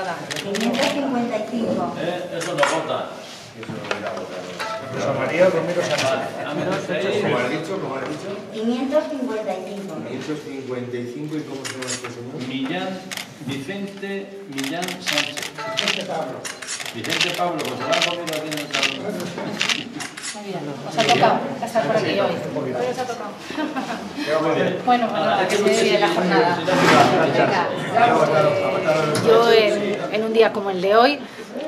555. Eso no vota. José María Romero Sánchez. ¿Cómo has dicho? 555. 555. ¿Y cómo se llama este señor? Vicente Millán Sánchez. Vicente Pablo. Vicente Pablo, pues se va a comer aquí en el salón. Muy bien, os ha tocado estar por aquí hoy. Hoy os ha tocado. Bueno, que se viene la jornada. Yo en un día como el de hoy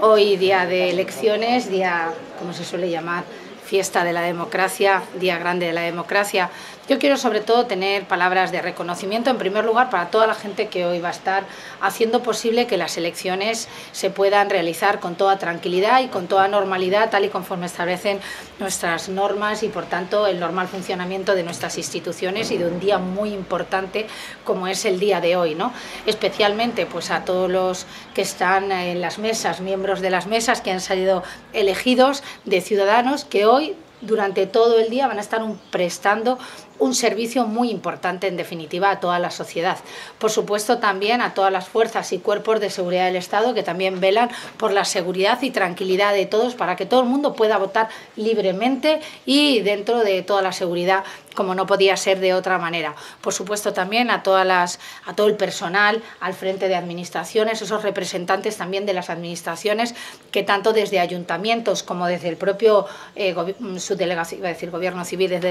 día de elecciones, día, como se suele llamar, fiesta de la democracia, día grande de la democracia, yo quiero sobre todo tener palabras de reconocimiento en primer lugar para toda la gente que hoy va a estar haciendo posible que las elecciones se puedan realizar con toda tranquilidad y con toda normalidad, tal y conforme establecen nuestras normas y por tanto el normal funcionamiento de nuestras instituciones y de un día muy importante como es el día de hoy, ¿no? Especialmente pues a todos los que están en las mesas, miembros de las mesas que han salido elegidos de ciudadanos que hoy durante todo el día van a estar prestando un servicio muy importante en definitiva a toda la sociedad. Por supuesto también a todas las fuerzas y cuerpos de seguridad del Estado que también velan por la seguridad y tranquilidad de todos para que todo el mundo pueda votar libremente y dentro de toda la seguridad como no podía ser de otra manera. Por supuesto también a todo el personal al frente de administraciones, esos representantes también de las administraciones que tanto desde ayuntamientos como desde el propio subdelegación, iba a decir gobierno civil, desde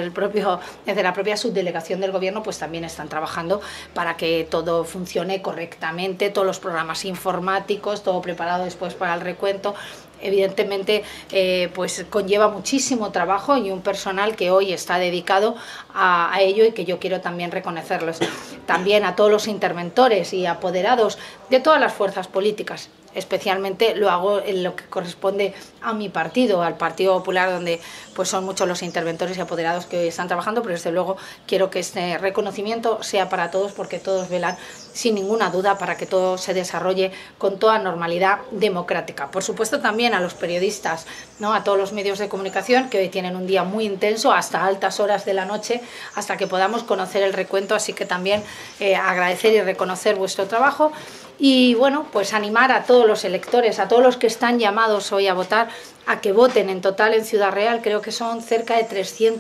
la propia subdelegación del gobierno, pues también están trabajando para que todo funcione correctamente, todos los programas informáticos, todo preparado después para el recuento. Evidentemente pues conlleva muchísimo trabajo y un personal que hoy está dedicado a ello y que yo quiero también reconocerlos. También a todos los interventores y apoderados de todas las fuerzas políticas. Especialmente lo hago en lo que corresponde a mi partido, al Partido Popular, donde pues son muchos los interventores y apoderados que hoy están trabajando, pero desde luego quiero que este reconocimiento sea para todos porque todos velan sin ninguna duda para que todo se desarrolle con toda normalidad democrática. Por supuesto también a los periodistas, ¿no? A todos los medios de comunicación que hoy tienen un día muy intenso hasta altas horas de la noche hasta que podamos conocer el recuento, así que también agradecer y reconocer vuestro trabajo. Y bueno, pues animar a todos los electores, a todos los que están llamados hoy a votar, a que voten. En total en Ciudad Real creo que son cerca de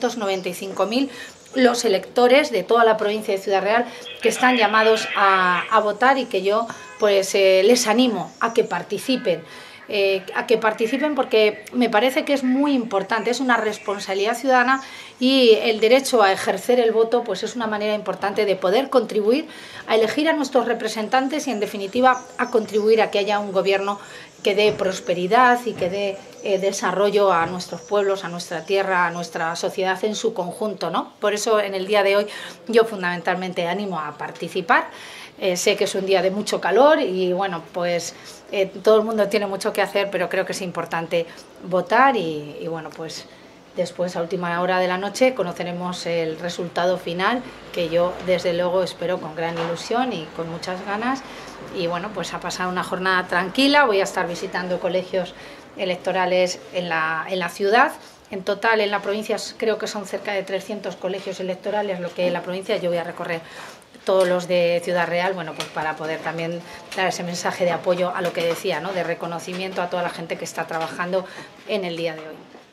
395.000 los electores de toda la provincia de Ciudad Real que están llamados a votar y que yo pues les animo a que participen. Porque me parece que es muy importante, es una responsabilidad ciudadana y el derecho a ejercer el voto pues es una manera importante de poder contribuir a elegir a nuestros representantes y en definitiva a contribuir a que haya un gobierno que dé prosperidad y que dé desarrollo a nuestros pueblos, a nuestra tierra, a nuestra sociedad en su conjunto, ¿no? Por eso en el día de hoy yo fundamentalmente animo a participar. Sé que es un día de mucho calor y bueno, pues todo el mundo tiene mucho que hacer, pero creo que es importante votar y bueno, pues después a última hora de la noche conoceremos el resultado final que yo desde luego espero con gran ilusión y con muchas ganas y bueno, pues a pasar una jornada tranquila. Voy a estar visitando colegios electorales en la ciudad. En total en la provincia creo que son cerca de 300 colegios electorales, lo que en la provincia yo voy a recorrer todos los de Ciudad Real, bueno, pues para poder también dar ese mensaje de apoyo a lo que decía, ¿no? De reconocimiento a toda la gente que está trabajando en el día de hoy.